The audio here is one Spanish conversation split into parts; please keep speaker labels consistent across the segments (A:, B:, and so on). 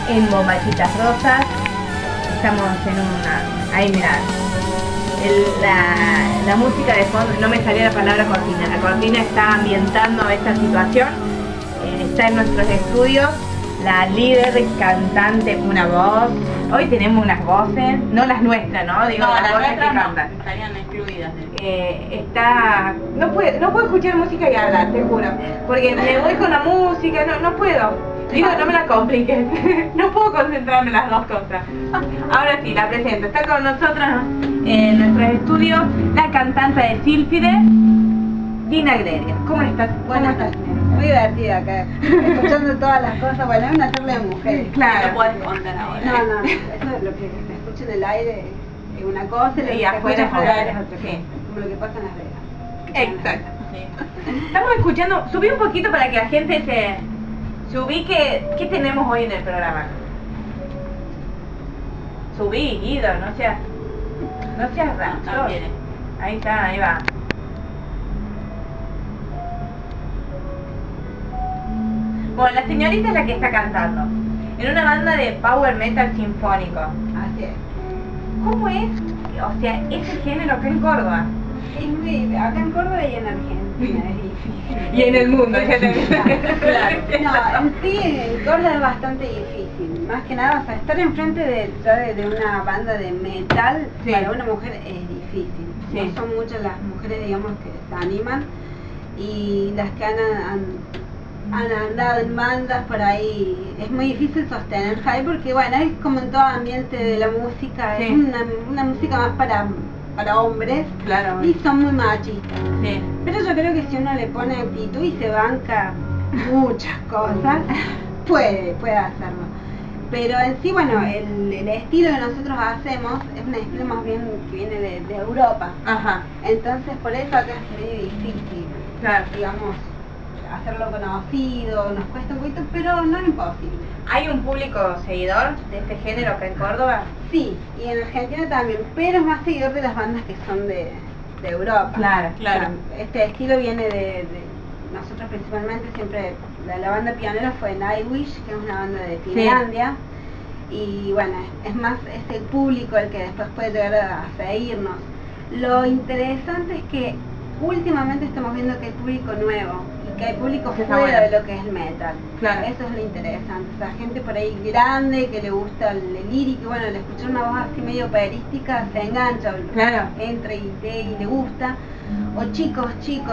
A: en Bombachitas Rosas. Estamos en una... Ahí mirá. La música de fondo, no me salía la palabra cortina. La cortina está ambientando esta situación. Está en nuestros estudios. La líder, cantante, una voz. Hoy tenemos unas voces, no las nuestras, ¿no? Digo,
B: No,
A: las voces que
B: no,
A: cantan.
B: estarían excluidas.
A: No puedo escuchar música y hablar, te juro. Porque me voy con la música, no puedo. Digo, no me la compliques. No puedo concentrarme en las dos cosas. Ahora sí, la presento. Está con nosotros en nuestros estudios la cantante de Sílfide, Dina Greria. ¿Cómo estás?
C: Buenas tardes. Muy divertida acá, escuchando todas las cosas. Bueno, es una charla de mujeres.
A: Claro.
B: No puedes contar ahora.
C: No, eso es lo que se escucha en el aire, es una cosa, y lo que
A: Y
C: se
A: afuera
C: escucha afuera
A: es
C: es
A: otra.
C: otra
A: Sí.
C: cosa. Como lo que pasa en Las Vegas.
A: Exacto.
B: Sí.
A: Estamos escuchando, subí un poquito para que la gente se ubique. ¿Qué tenemos hoy en el programa? Subí, Guido, no seas rancho.
B: No quiere.
A: Ahí está, ahí va. Bueno, la señorita es la que está cantando en una banda de power metal sinfónico.
C: Así es.
A: ¿Cómo es? O sea, ese género acá en Córdoba.
C: Acá en Córdoba y en Argentina es difícil.
A: Y en el mundo, ya te
C: Claro. No, en sí, en Córdoba es bastante difícil. Más que nada, o sea, estar enfrente de una banda de metal,
A: Sí.
C: para una mujer es difícil.
A: Sí.
C: No son muchas las mujeres, digamos, que se animan. Y las que han andado en bandas por ahí, es muy difícil sostenerse ahí porque, bueno, es como en todo ambiente de la música,
A: Sí.
C: es una música más para hombres.
A: Claro.
C: Y son muy machistas.
A: Sí.
C: Pero yo creo que si uno le pone actitud y se banca muchas cosas, puede hacerlo. Pero en sí, bueno, el estilo que nosotros hacemos es un estilo más bien que viene de Europa.
A: Ajá.
C: Entonces por eso acá es medio difícil,
A: Claro.
C: digamos, hacerlo conocido, nos cuesta un poquito, pero no es imposible.
A: ¿Hay un público seguidor de este género acá en Córdoba?
C: Sí, y en Argentina también, pero es más seguidor de las bandas que son de Europa.
A: Claro,
B: claro.
C: O sea, este estilo viene de nosotros principalmente, siempre la banda pionera fue Nightwish, que es una banda de Finlandia. Y bueno, es más ese público el que después puede llegar a seguirnos. Lo interesante es que últimamente estamos viendo que hay público nuevo y que hay público
A: Eso está
C: fuera
A: bueno.
C: de lo que es el metal.
A: Claro.
C: Eso es lo interesante. O sea, gente por ahí grande que le gusta el lírico, bueno, le escuchar una voz así medio operística, se engancha,
A: Claro.
C: entra y le gusta. O chicos,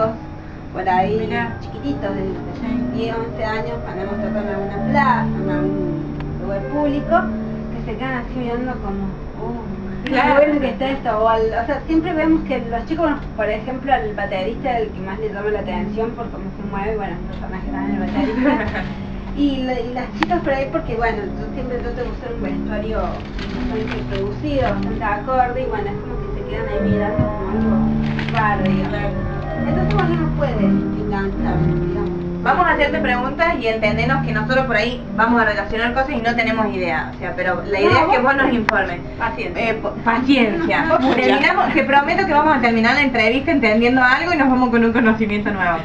C: por ahí,
A: Mirá.
C: chiquititos de
A: Sí.
C: 10, 11 años, cuando hemos tocado en alguna plaza, en algún lugar público, que se quedan así mirando como,
A: Claro.
C: qué bueno que está esto, o sea, siempre vemos que los chicos, por ejemplo, al baterista, el que más le llama la atención por cómo se mueve, bueno, un personaje también el baterista, y las chicas por ahí, porque bueno, yo siempre trato de usar un vestuario bastante producido, bastante acorde, y bueno, es como que se quedan ahí mirando como algo raro, digamos. Entonces, bueno, no puede enganchar, digamos.
A: Vamos a hacerte preguntas y entendernos que nosotros por ahí vamos a relacionar cosas y no tenemos idea. O sea, pero la idea es que vos nos informes.
C: Paciencia.
A: Paciencia. Terminamos, te prometo que vamos a terminar la entrevista entendiendo algo y nos vamos con un conocimiento nuevo.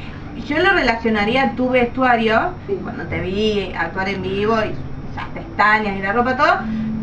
A: Yo lo relacionaría tu vestuario,
C: Sí.
A: cuando te vi actuar en vivo y esas pestañas y la ropa, todo,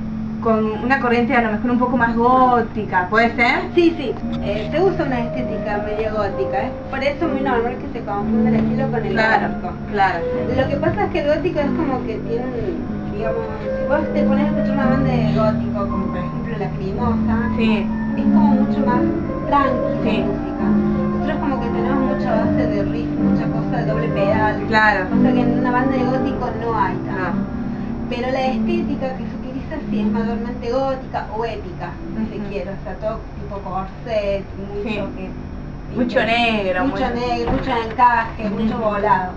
A: con una corriente a lo mejor un poco más gótica, ¿puede ser?
C: Sí, se usa una estética medio gótica, es por eso muy normal que se confunda el estilo con el gótico.
A: Claro.
C: Lo que pasa es que el gótico es como que tiene digamos, si vos te pones a escuchar una banda de gótico, como por ejemplo Lacrimosa,
A: Sí.
C: es como mucho más tranquila
A: Sí.
C: música. Nosotros como que tenemos mucha base de riff, mucha cosa de doble pedal,
A: Claro.
C: cosa que en una banda de gótico no hay tanto.
A: No.
C: Pero la estética que se utiliza sí es mayormente gótica o épica, si se
A: Ujú.
C: quiere, o sea, todo tipo corset, mucho
A: Sí.
C: que...
A: Mucho negro,
C: mucho
A: muy-
C: negro, mucho encaje, mucho
A: Ujú.
C: volado.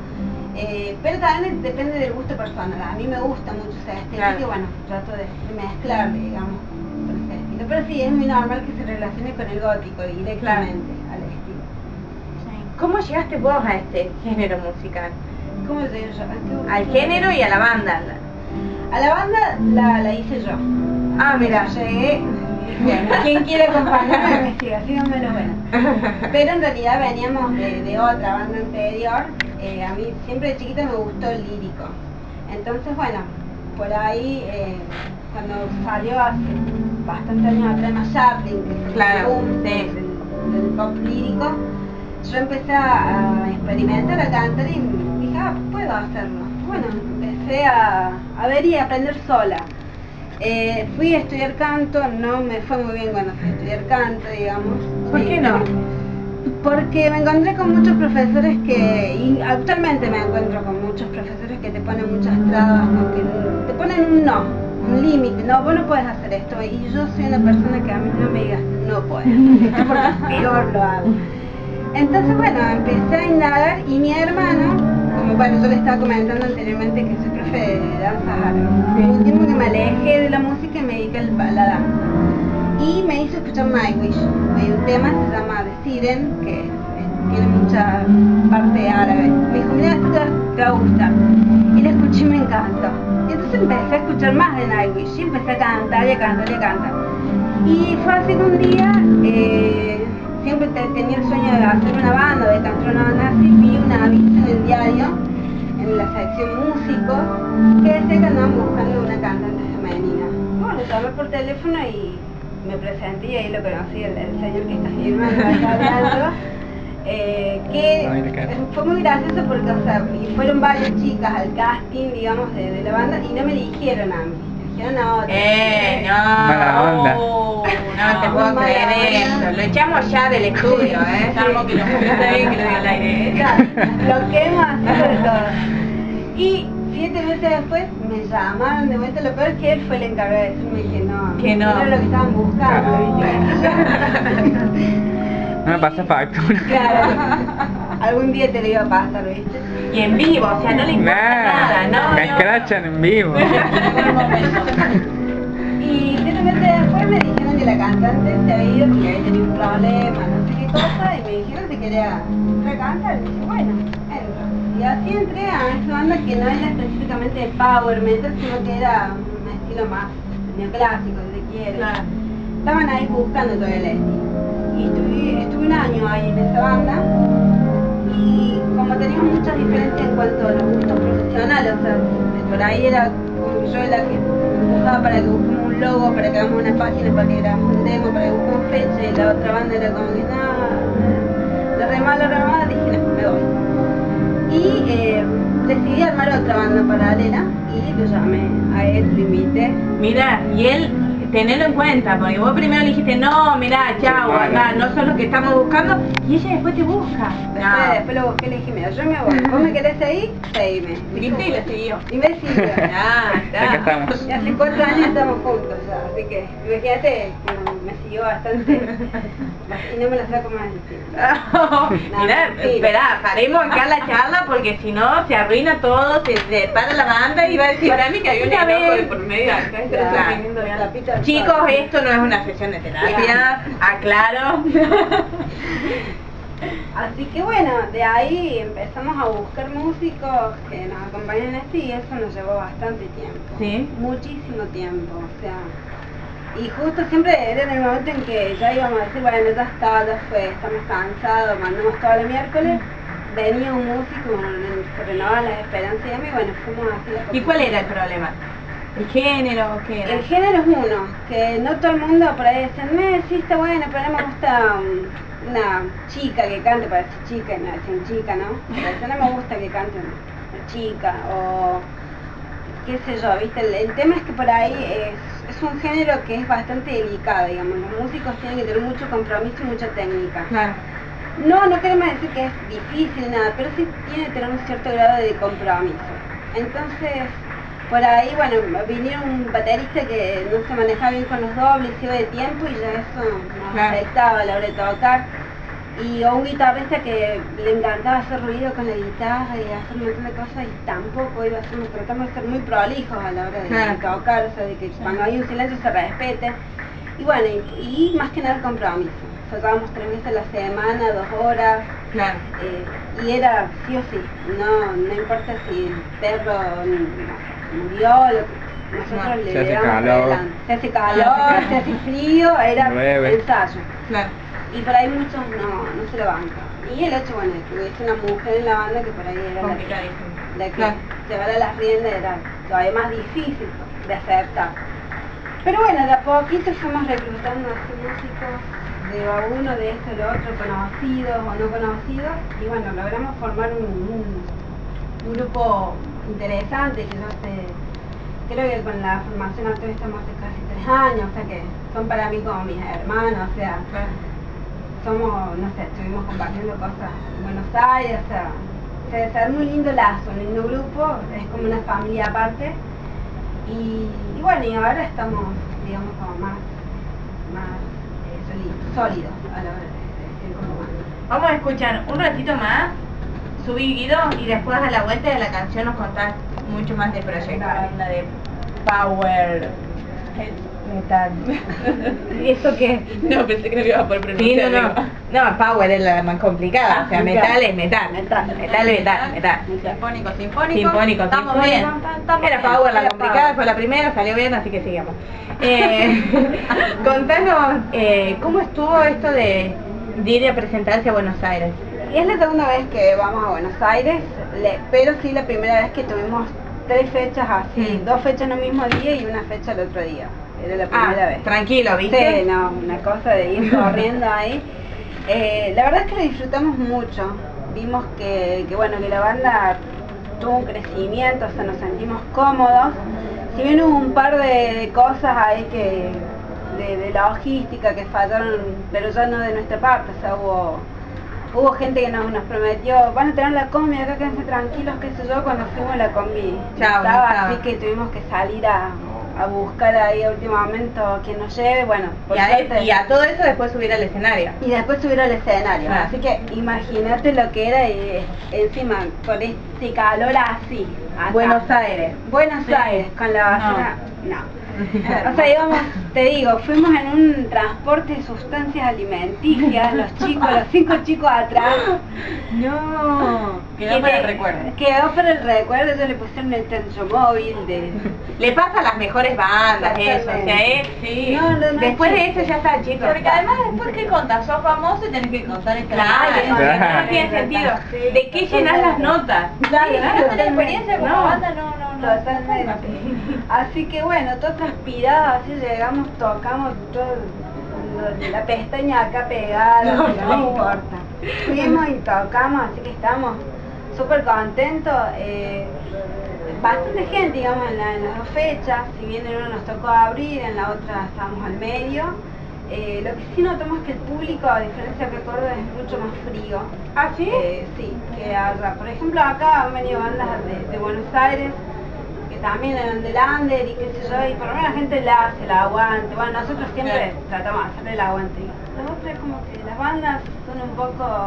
C: Pero también depende del gusto personal. A mí me gusta mucho esa estética
A: Claro.
C: y bueno, trato de mezclar, digamos, con ese estilo. Pero sí, es muy normal que se relacione con el gótico directamente al estilo.
A: ¿Cómo llegaste vos a este género musical?
C: ¿Cómo llegué yo?
A: Al género y a la banda.
C: A la banda la hice yo.
A: Ah, mira.
C: Yo llegué, bueno, ¿quién quiere acompañarme a investigación? Bueno, Pero en realidad veníamos de otra banda anterior. A mí siempre de chiquita me gustó el lírico. Entonces, bueno, por ahí, cuando salió hace bastantes años atrás más Chaplin, que es el
A: Claro,
C: boom
A: sí.
C: del pop lírico, yo empecé a experimentar, a cantar y dije, puedo hacerlo. Bueno, empecé a ver y a aprender sola. Fui a estudiar canto, no me fue muy bien cuando fui a estudiar canto, digamos.
A: ¿Por qué no?
C: Porque me encontré con muchos profesores y actualmente me encuentro con muchos profesores que te ponen muchas trabas, ¿no? Que te ponen un límite, no, vos no puedes hacer esto, y yo soy una persona que a mí no me digas no puedes, porque peor lo hago. Entonces bueno, empecé a indagar y mi hermano, como bueno, yo le estaba comentando anteriormente que soy profe de danza árabe, hubo un tiempo que me alejé de la música y me dediqué a la danza. Y me hizo escuchar Nightwish. Hay un tema que se llama The Siren, que tiene mucha parte árabe. Me dijo, mira, esto te va a gustar. Y la escuché y me encantó. Y entonces empecé a escuchar más de Nightwish y empecé a cantar y a cantar y a cantar. Y fue así que un día, siempre tenía el sueño de hacer una banda, de cantar una banda así, vi una aviso en el diario, en la sección músicos, que decía que andaban buscando una cantante femenina. Bueno, llamé por teléfono y me presenté y ahí lo conocí, el señor que está firmando, está hablando, que fue muy gracioso porque, o sea, y fueron varias chicas al casting, digamos, de la banda y no me dijeron a mí, me dijeron a otra.
D: Mala onda.
A: No te puedo
C: Mala
A: creer
C: onda.
A: eso, lo echamos ya del estudio,
B: Salvo que lo está bien que lo diga al aire.
C: Lo quemo así sobre todo. Y 7 meses después me llamaron de vuelta, lo peor es que él fue el encargado de decirme que no era lo que estaban buscando, ¿viste?
D: No me pasa factura.
C: Claro, algún día te lo iba a pasar, ¿viste?
A: Y en vivo, o sea, no le importa nada, no,
D: me escrachan en vivo.
C: Y 7 meses después me dijeron que la cantante se había ido porque había tenido un problema, no sé qué cosa, y me dijeron si quería entrar a cantar, y dije, bueno, entro. Y así entré a esta banda que no era específicamente de power metal, sino que era un estilo más neoclásico, si se quiere.
A: Claro.
C: Estaban ahí buscando todo el estilo. Y estuve un año ahí en esa banda, y como teníamos muchas diferencias en cuanto a los gustos profesionales, o sea, por ahí era como yo la que empujaba para que busquemos un logo, para que hagamos una página, para que grabamos un demo, para que busquemos fecha, y la otra banda era como que no, la remada, dije no, me voy. Y decidí armar otra banda paralela y lo llamé a él, lo invité.
A: Mira, y él, tenelo en cuenta, porque vos primero le dijiste, no, mirá, chao, andá, no sos lo que estamos buscando, y ella después te busca.
C: Después lo busqué y le dije, mira, yo me voy, vos me querés ahí, seguime.
A: ¿Viste? Y lo siguió.
C: Y me siguió.
D: Acá estamos.
C: Y hace 4 años estamos juntos ya, así que imagínate, me siguió bastante y no me la saco más encima.
A: Mirá, espera, paremos acá la charla porque si no se arruina todo, se para la banda y va a decir,
B: Para mí que había un
A: una
B: enojo
A: vez-
B: de por medio acá, esto
C: Claro.
B: está teniendo de algo.
C: Tapita al
A: Chicos,
C: sol.
A: esto no es una sesión de terapia, aclaro.
C: Así que bueno, de ahí empezamos a buscar músicos que nos acompañen en esto y eso nos llevó bastante tiempo.
A: Sí.
C: Muchísimo tiempo, o sea. Y justo siempre era en el momento en que ya íbamos a decir, bueno, ya está, ya fue, estamos cansados, mandamos todo el miércoles, venía un músico, se renovaban las esperanzas y a mí, bueno, fuimos a hacer la cosa.
A: ¿Y cuál era el problema? ¿El género o qué era?
C: El género es uno, que no todo el mundo por ahí dicen, sí está bueno, pero no me gusta una chica que cante, parece chica, y me decían chica, ¿no? Pero eso no me gusta que cante una chica, o qué sé yo, ¿viste? El tema es que por ahí es un género que es bastante delicado, digamos, los músicos tienen que tener mucho compromiso y mucha técnica.
A: Claro.
C: No queremos decir que es difícil, nada, pero sí tiene que tener un cierto grado de compromiso. Entonces, por ahí, bueno, vinieron un baterista que no se manejaba bien con los dobles, iba de tiempo y ya eso nos
A: Claro.
C: afectaba a la hora de tocar. Y o un guitarrista que le encantaba hacer ruido con la guitarra y hacer un montón de cosas y tampoco iba a ser, tratamos de ser muy prolijos a la hora de
A: Claro.
C: tocar, o sea, de que cuando hay un silencio se respete. Y bueno, y más que nada el compromiso. Tocábamos 3 veces a la semana, 2 horas.
A: Claro.
C: Y era sí o sí, no importa si el perro murió, nosotros le
D: Se hace
C: damos
D: calor.
C: adelante. Se hace calor, se hace frío, era
D: Llueve.
C: ensayo.
A: Claro.
C: Y por ahí muchos no se lo bancan. Y el hecho, bueno, de que hubiese una mujer en la banda que por ahí era
B: Complicadísimo.
C: la que
A: Claro.
C: llevara las riendas era todavía más difícil de aceptar. Pero bueno, de a poquito fuimos reclutando así músicos de a uno, de esto, de lo otro, conocidos o no conocidos, y bueno, logramos formar un grupo interesante que yo creo que con la formación actual estamos hace casi 3 años, o sea que son para mí como mis hermanos, o sea, somos, no sé, estuvimos compartiendo cosas en Buenos Aires, o sea, se desarrolla un lindo lazo, un lindo grupo, es como una familia aparte, y bueno, y ahora estamos, digamos, como más sólidos a la hora de decir como más.
A: Vamos a escuchar un ratito más, subí Guido, y después a la vuelta de la canción nos contás mucho más del proyecto.
B: Una banda de power metal.
A: ¿Y eso qué?
B: No, pensé que no lo iba a poder
A: Sí,
B: pronunciar.
A: no, power es la más complicada, o sea, metal es metal.
C: Metal.
A: Metal es metal.
B: Sinfónico.
A: Sinfónico,
B: Estamos
A: sinfónico.
B: bien.
A: Era power la
C: Era
A: complicada,
C: power.
A: fue la primera, salió bien, así que sigamos. Contanos, ¿cómo estuvo esto de ir a presentarse a Buenos Aires?
C: Y es la segunda vez que vamos a Buenos Aires, pero sí la primera vez que tuvimos 3 fechas así, 2 fechas en un mismo día y una fecha el otro día. Era la primera vez.
A: Tranquilo, ¿viste?
C: Sí, no, una cosa de ir corriendo ahí. La verdad es que lo disfrutamos mucho. Vimos que bueno, que la banda tuvo un crecimiento, o sea, nos sentimos cómodos. Si bien hubo un par de cosas ahí que de logística que fallaron, pero ya no de nuestra parte, o sea, hubo gente que nos prometió, van a tener la combi acá, quédense tranquilos, qué sé yo, cuando fuimos la combi
A: Chao,
C: estaba,
A: no estaba.
C: así que tuvimos que salir a buscar ahí a último momento quien nos lleve, bueno, por suerte.
A: Y a todo eso después subir al escenario.
C: Y después subir al escenario,
A: Claro.
C: así que imagínate lo que era y encima con este calor así. acá.
A: Buenos Aires.
C: Buenos
A: Sí.
C: Aires, con la basura, no. O sea, íbamos, te digo, fuimos en un transporte de sustancias alimenticias, los 5 chicos atrás.
B: No. Quedó para el recuerdo.
C: Quedó para el recuerdo, ellos le pusieron el tencho móvil de...
A: Le pasa a las mejores bandas eso, o sea,
B: Sí.
C: No,
A: después de eso ya está, chicos.
B: Porque además después que contás, sos famoso y tenés que contar esta
A: Claro,
B: historia.
A: no tiene sentido. ¿De qué llenas las notas?
C: Claro,
B: Sí, si no tenés experiencia como
A: No.
B: banda, no.
C: Totalmente. Así que bueno, todos transpirados, así llegamos, tocamos todo, la pestaña acá pegada, pero no importa. Fuimos y tocamos, así que estamos súper contentos. Bastante gente, digamos, en las 2 fechas, si bien en una nos tocó abrir, en la otra estábamos al medio. Lo que sí notamos es que el público, a diferencia de Córdoba, es mucho más frío.
A: ¿Ah, sí?
C: Sí, que allá. Por ejemplo, acá han venido bandas de Buenos Aires, que también eran del under y qué sé yo, y por lo menos la gente le hace el aguante. Bueno, nosotros siempre tratamos de hacerle el aguante. Lo otro es como que las bandas son un poco,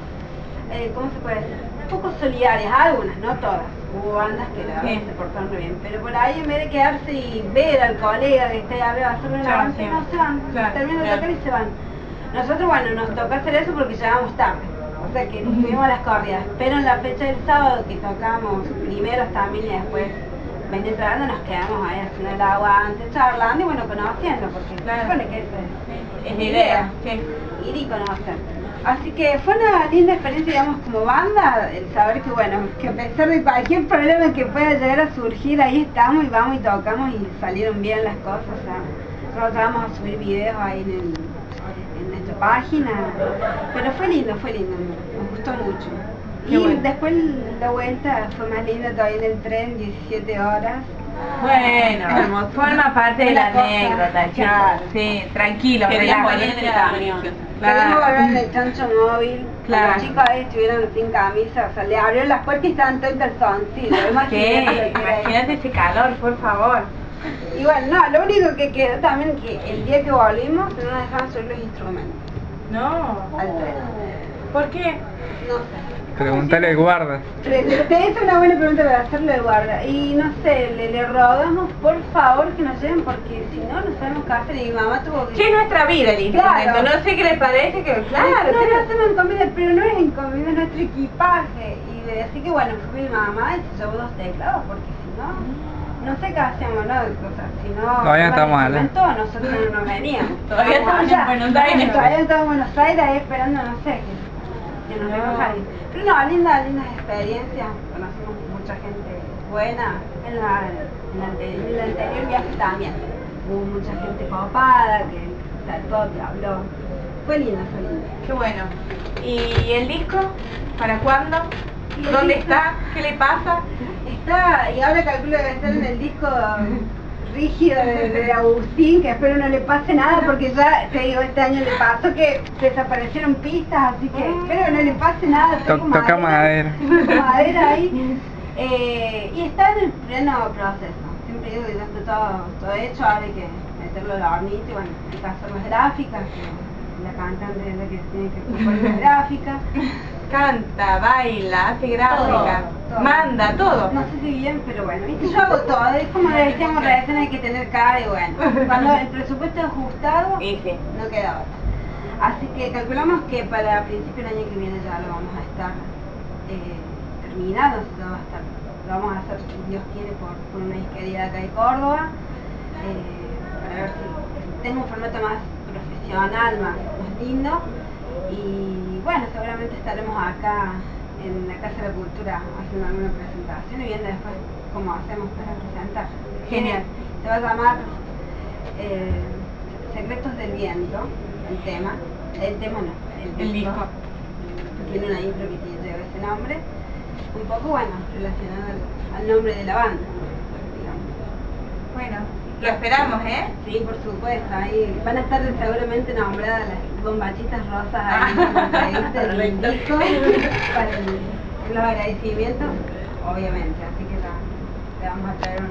C: ¿cómo se puede decir? Un poco solidarias, algunas, no todas. Hubo bandas que la verdad se portaron muy bien, pero por ahí en vez de quedarse y ver al colega que está ahí arriba hacerle un aguante,
A: sí.
C: no se van,
A: Claro,
C: terminan de
A: claro.
C: tocar y se van. Nosotros, bueno, nos tocó hacer eso porque llegamos tarde, o sea que nos subimos a las corridas, pero en la fecha del sábado que tocamos primeros también y después venía entrando, nos quedamos ahí haciendo el aguante, charlando y bueno, conociendo, porque
A: Claro.
C: se supone que eso
A: Es la idea, sí.
C: ir y conocer. Así que fue una linda experiencia, digamos, como banda, el saber que, bueno, que a pesar de cualquier problema que pueda llegar a surgir, ahí estamos y vamos y tocamos y salieron bien las cosas. O sea, nosotros vamos a subir videos ahí en nuestra página, pero fue lindo, nos gustó mucho.
A: Qué
C: Y
A: bueno.
C: después la vuelta fue más linda todavía en el tren, 17 horas.
A: Bueno, forma parte de la
C: Una cosa,
A: anécdota, chicos.
C: claro.
A: Sí, tranquilo,
B: Querías
A: relaja.
B: volver en el camión.
C: Queremos volver en el chancho móvil.
A: Claro.
C: Los chicos ahí estuvieron sin camisa, o sea, le abrieron las puertas y estaban todo en calzoncillo.
A: ¿Qué?
C: Imagínate lo que era
A: Imagínate ese calor, por favor.
C: eso. Y bueno, no, lo único que quedó también que el día que volvimos no nos dejaban subir los instrumentos
A: No.
C: al tren.
A: ¿Por qué?
C: No sé.
D: Pregúntale al guarda.
C: Te es una buena pregunta para hacerle de guarda. Y no sé, le rogamos por favor que nos lleven porque si no, no sabemos qué hacer. Y mi mamá tuvo que...
A: Sí, es nuestra vida el instrumento.
C: Claro.
A: No sé qué les parece que. Claro,
C: no,
A: pero-
C: no hacemos encomienda, pero no es encomienda, es nuestro equipaje. Así que bueno, fue mi mamá y se llevó 2 teclados porque si no, no sé qué hacemos, ¿no? O sea, si no,
D: Todavía
C: con
D: estamos
C: el
D: allá.
C: instrumento, nosotros no nos veníamos.
B: Todavía estamos en
C: allá.
B: Buenos Aires.
C: Todavía estamos en Buenos Aires ahí esperando, no sé, que nos
A: No.
C: recojan. Pero no, lindas experiencias, conocimos mucha gente buena. En el anterior viaje también. Hubo mucha gente copada que saltó, te habló. Fue lindo, fue lindo.
A: Qué bueno. ¿Y el disco? ¿Para cuándo?
C: ¿Y el
A: ¿Dónde
C: disco?
A: está? ¿Qué le pasa?
C: Está, y ahora calculo que debe estar en el disco rígido de Agustín, que espero no le pase nada porque ya, te digo, este año le pasó que desaparecieron pistas, así que espero que no le pase nada.
D: Toca madera.
C: Toca madera ahí. Y está en el pleno proceso. Siempre digo que ya está todo hecho, ahora hay que meterlo al hornito y bueno, hay que hacer las gráficas, que la cantante es la que tiene que ocupar las gráficas.
A: Canta, baila, hace gráfica,
C: Todo.
A: manda, todo.
C: No sé si bien, pero bueno, viste, yo hago todo, es como le decíamos recién, hay que tener cara y bueno, cuando el presupuesto es ajustado,
A: Y sí.
C: no queda otra. Así que calculamos que para principio del año que viene ya lo vamos a estar terminado, ya va a estar, lo vamos a hacer, si Dios quiere, por una disquería acá de Córdoba, para ver si tengo un formato más profesional, más lindo. Y bueno, seguramente estaremos acá en la Casa de la Cultura haciendo alguna presentación y viendo después cómo hacemos para presentar.
A: Genial.
C: Se va a llamar Secretos del Viento, el tema no,
A: El disco.
C: tiene una intro que lleva ese nombre, un poco bueno, relacionado al nombre de la banda, digamos.
A: Bueno, lo esperamos, ¿eh?
C: Sí, por supuesto, ahí van a estar seguramente nombradas las bombachitas rosas ahí en el disco para los agradecimientos, obviamente, así que te vamos a traer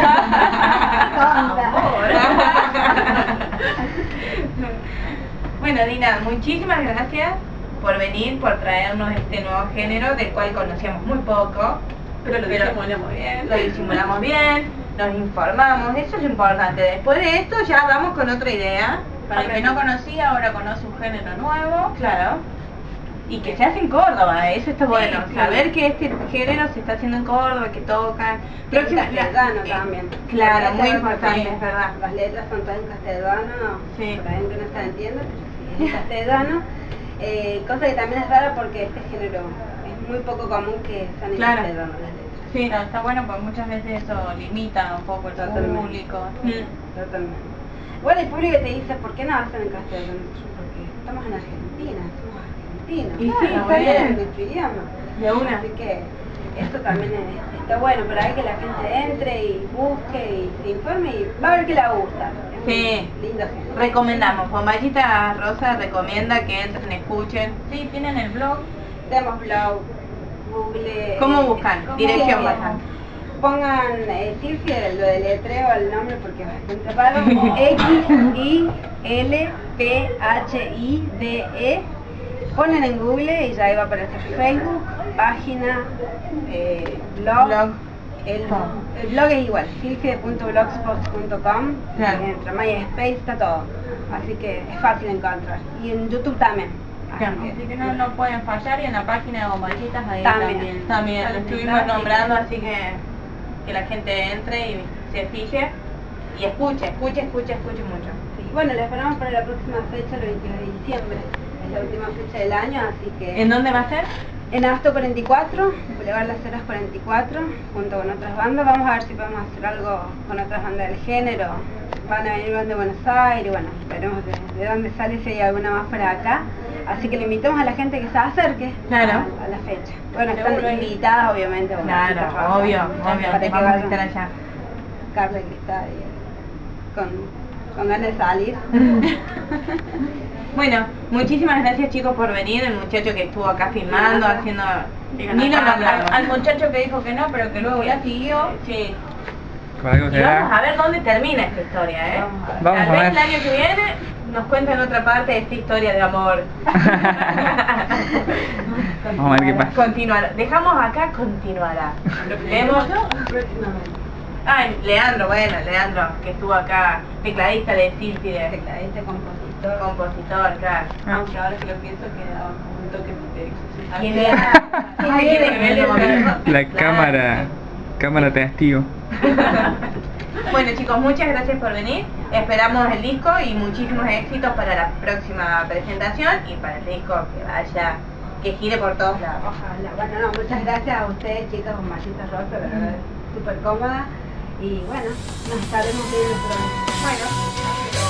A: Bueno, Dina, muchísimas gracias por venir, por traernos este nuevo género del cual conocíamos muy poco.
B: Pero lo disimulamos bien.
A: Lo disimulamos bien, nos informamos, eso es lo importante. Después de esto ya vamos con otra idea.
B: Para el que no conocía, ahora conoce un género nuevo.
A: Claro. Y que se hace en Córdoba, eso está bueno.
C: sí.
A: Saber que este género se está haciendo en Córdoba, que tocan.
C: En castellano también.
A: Claro,
C: Porque
A: muy
C: esa
A: importante,
C: sí,
A: es verdad.
C: Las letras son todas en castellano,
A: Sí.
C: por ahí no se entiende, pero sí, en castellano. Cosa que también es rara porque este género es muy poco común que sean en
A: Claro.
C: castellano las letras.
A: Sí.
B: Claro, está bueno porque muchas veces eso limita un poco el
C: Totalmente.
B: público.
C: Totalmente. Bueno, el público te dice, ¿por qué no hacen en castellano? Porque estamos en Argentina, somos argentinos.
A: Y sí,
C: Claro,
A: está bien.
C: es nuestro idioma.
A: De una.
C: Así que eso también está bueno, para que la gente entre y busque y se informe y va a ver que le gusta. Es
A: Sí.
C: un lindo género.
A: Recomendamos, Bombachita Rosa recomienda que entren, escuchen.
B: Sí, tienen el blog.
C: Tenemos blog, Google.
A: ¿Cómo buscan?
C: ¿cómo
A: Dirección
C: buscan?
A: pasan.
C: Pongan Cirfi, lo deletreo al nombre porque es bastante raro. XILPHIDE. Ponen en Google y ya ahí va a aparecer Facebook, página, blog. El blog es igual, silfide.blogspot.com.
A: Claro.
C: Entre MySpace está todo. Así que es fácil encontrar. Y en YouTube también.
A: Claro.
B: Así que no pueden fallar y en la página de Bombachitas ahí
C: También.
A: También lo
C: También
A: estuvimos
C: está,
A: nombrando, así que la gente entre y se fije y escuche mucho.
C: Sí, bueno, lo esperamos para la próxima fecha, el 22 de diciembre. Es la última fecha del año, así que...
A: ¿En dónde va a ser?
C: En Abasto 44, Boulevard Las Heras 44, junto con otras bandas. Vamos a ver si podemos hacer algo con otras bandas del género. Van a venir bandas de Buenos Aires, bueno, veremos de dónde sale, si hay alguna más por acá. Así que le invitamos a la gente que se acerque
A: Claro.
C: a la fecha. Bueno,
B: Seguro.
C: están invitadas, obviamente.
A: Claro,
C: Bombachitas Rosas,
A: obvio,
C: para que
A: vamos a
C: vayan.
A: estar allá.
C: Carla que está ahí con ganas de salir.
A: Bueno, muchísimas gracias chicos por venir, el muchacho que estuvo acá filmando,
C: Nada.
A: haciendo...
B: Digan,
A: Ni lo nombramos.
B: al muchacho que dijo que no, pero que luego la siguió.
A: Sí.
D: Para algo
A: Y vamos a
D: será.
A: ver dónde termina esta historia, ¿eh?
C: Vamos a ver.
D: Vamos
A: Tal
D: a
A: vez
D: ver.
A: el año que viene nos cuentan otra parte de esta historia de amor.
D: Vamos a ver qué pasa.
A: Continuará. Dejamos acá, continuará. Leemos...
C: Próximamente.
A: Ah, Leandro, bueno, Leandro, que estuvo acá, tecladista de Sílfide,
C: Tecladista, compositor.
A: compositor, claro.
B: Aunque ahora que lo pienso queda un toque de
A: ¿Quién era? Ay, tiene que ver el momento.
D: La
A: Claro.
D: cámara testigo.
A: Bueno chicos, muchas gracias por venir. Esperamos el disco y muchísimos éxitos para la próxima presentación y para el disco que vaya, que gire por todos lados.
C: Ojalá. Bueno, no, muchas gracias a ustedes, chicas, Bombachitas Rosas, la verdad. súper cómoda y bueno, nos estaremos viendo pronto.
A: Bueno.